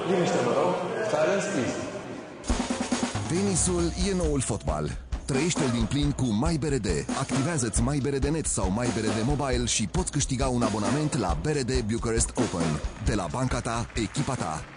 Liniște, mă rog. Silence, please. Tenisul e noul fotbal. Trăiește-l din plin cu MyBRD. Activează-ți MyBRD Net sau MyBRD Mobile și poți câștiga un abonament la BRD Bucharest Open. De la banca ta, echipa ta.